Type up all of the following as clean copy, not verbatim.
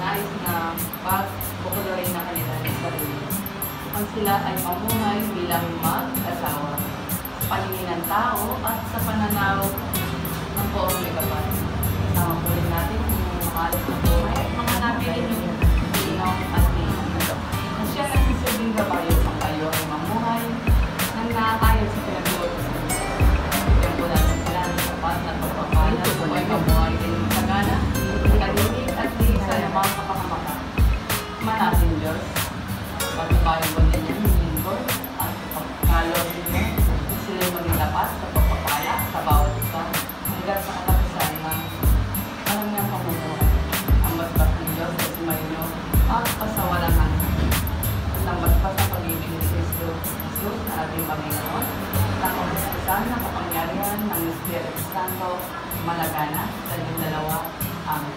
maayos na pagpupulurin na kanila ng sarili. Kung sila ay pamuhay bilang mag-asawa, sa paningin ng tao at sa pananaw ng buong ligapan. Kasama po rin natin yung maalas na buhay at mga napili yung linaw at linaw. Kung siya nagsisilbing gabayo sa kayo ay mamuhay nang nakakayo sa pinag-iutos. Bigyan po natin sila ng sapat na pagpapalas kung ay mamuhay din sa gana, kalilig at liisa ng mga kapakamaka. Manasin Diyos, pagbabayang po ninyo ng lingkod at pagkalor ninyo, sila maging tapat sa pagpapala sa bawat isa hanggang sa katapusan ng maraming pamumuhay. Ang basbas ng Diyos ay sumainyo at pasawalang hanggang. At ang basbas ng pag-ibig ni Kristo Jesus na ating Panginoon, na kamusasan ng kapangyarihan ng Espiritu Santo, malagana sa inyong dalawa. Amen.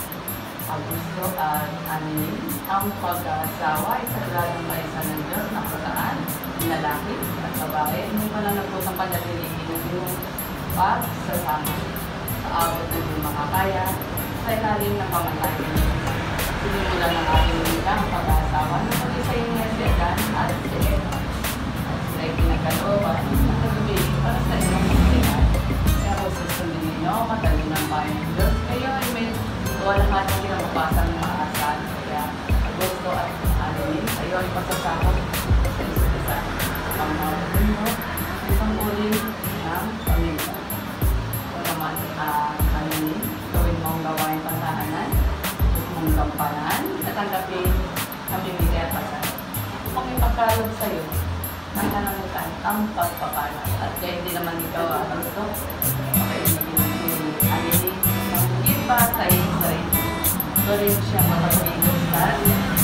Augusto at Anilin, ang pag-aasawa ay sagradong kaisa ng Diyos na kataan, lalaki at babae, hindi pa lang nagputang panatiligin ng iyong pagsasama sa abot ng iyong makakaya sa ilalim ng pamatayan. Sinimulan ng ating nila ang pag-aasawa na pag-isa yung Nesiagan at si Eva. At sila ay pinagkalooban ng pag-ibig para sa inyong kasingan. Kaya kung susundin ninyo, matalin ng bayan ng Diyos, kayo ay may lahat ng pinapapasang maaasal. Kaya Augusto at Anilin, kayo ay pasasakot sa isa't isa. Ang mga mo, isang uli ng pamilya. O naman, Anilin, gawin mong gawain pantahanan, mong gampanan, at tanggapin ang bibigay at pasal. Kung ipagkalog sa iyo, nang nanamutan ang pagpapalas. At kaya hindi naman ikaw, Augusto, makainigin si Anilin ng higit pa sa iyo. Tuloy siya makapag-ilustan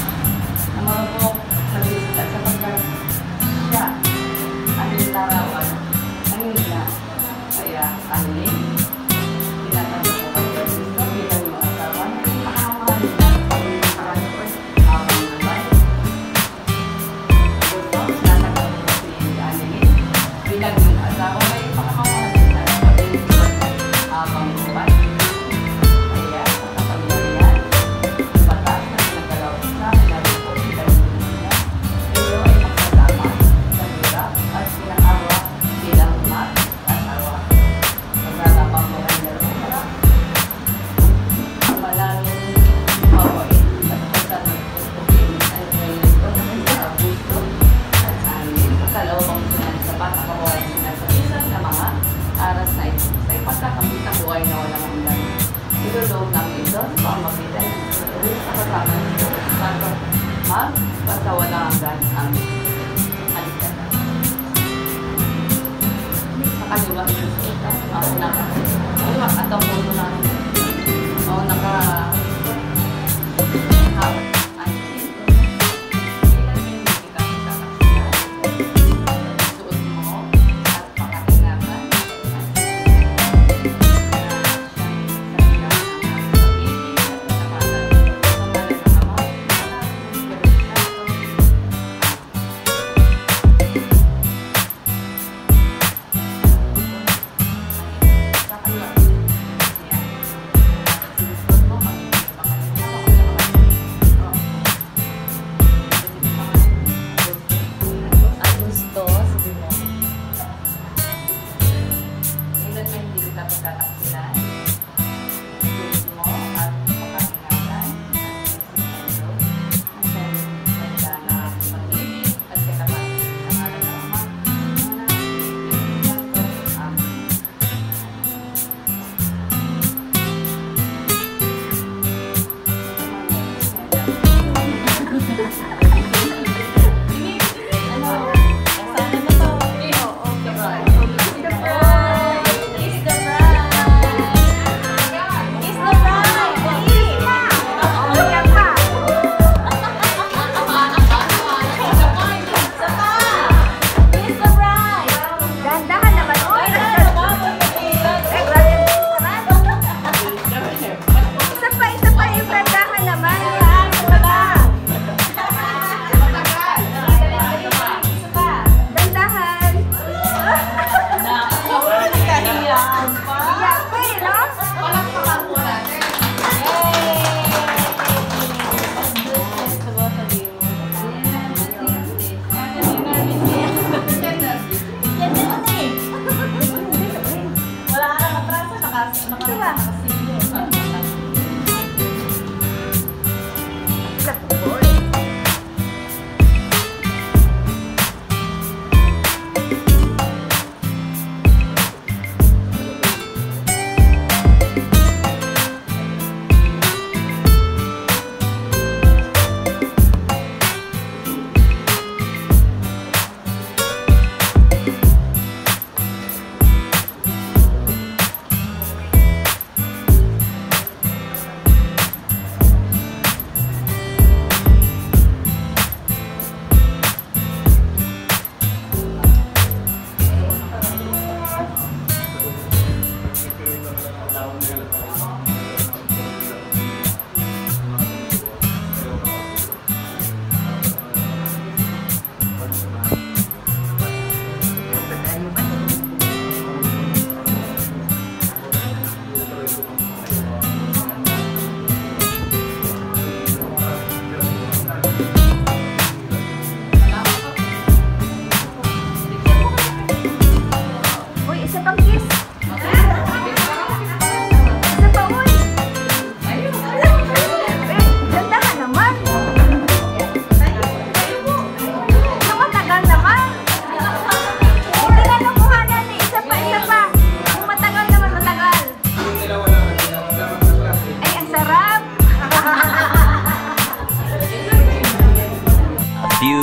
na marupok sa bisita sapagkat siya ang larawan ng nila. Kaya Anilin, tinatanong ko kayo Kristo bilang yung asawa na ipakamahal na pag-ilustan ko habang naman. Gusto, tinatanong ko si Anilin bilang yung asawa na ipakamahal na pag-ilustan habang naman. Magpasawala hanggang ang kaligtasan. Sa kaliwa, kaliwa at ang puso na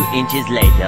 inches later.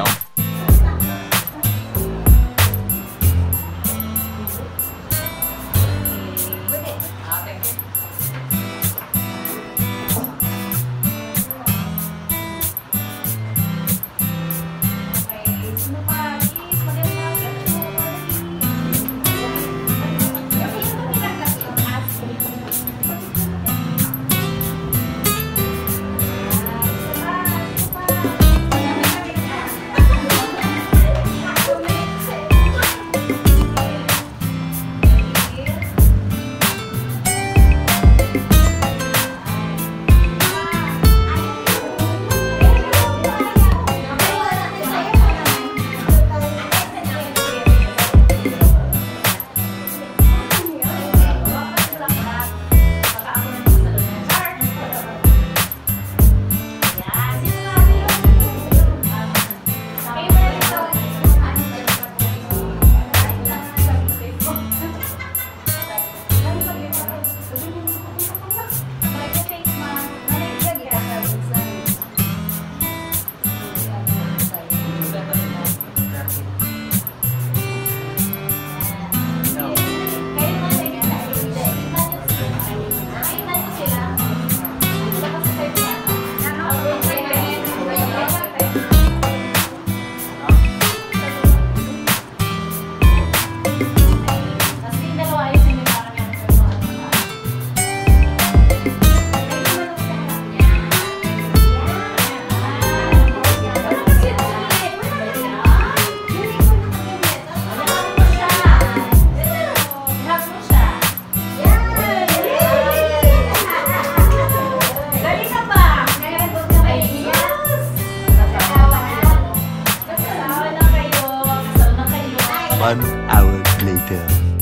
One hour later.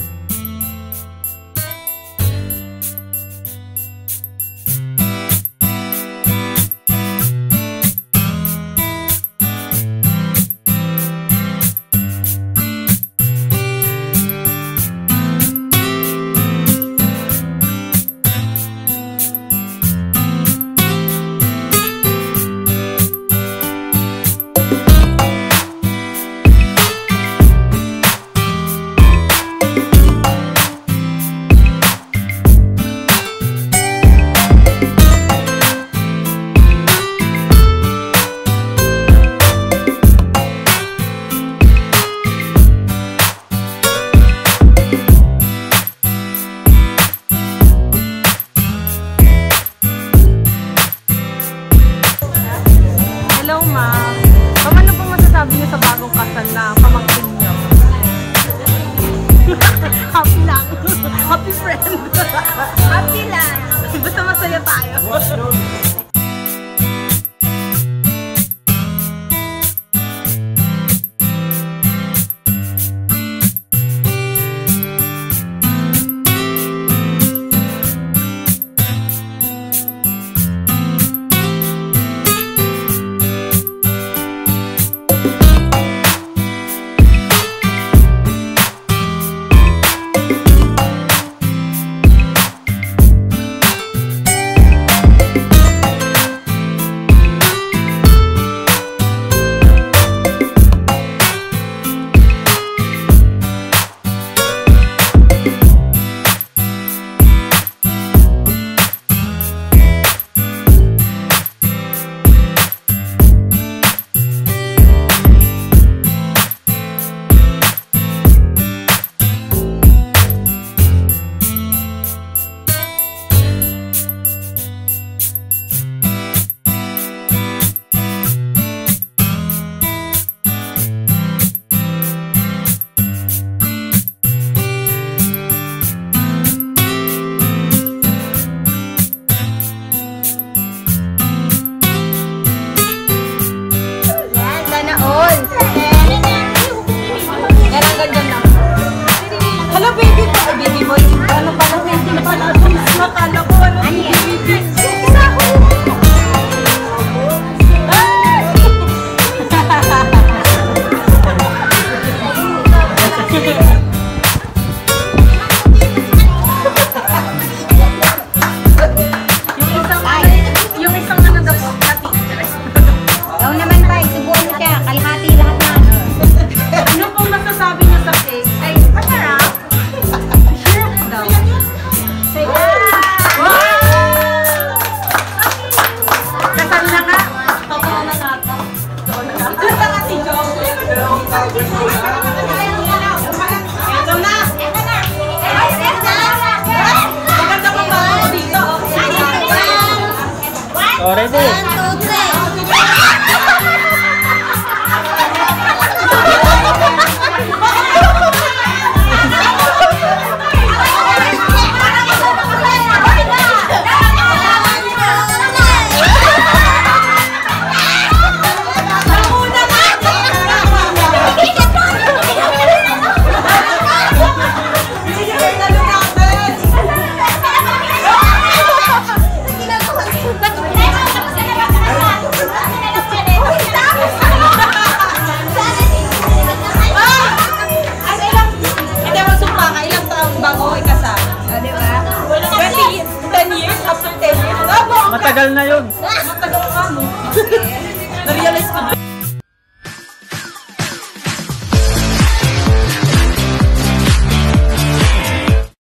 Hello, ma'am. Ma'am, ano po masasabi niyo sa bagong kasal na pamangkin niyo? Happy lang. Happy friend. Happy lang. Basta masaya tayo. Oh, ready? 1, 2, 3. Matagal na yun. Matagal ka mo. Na-realize ko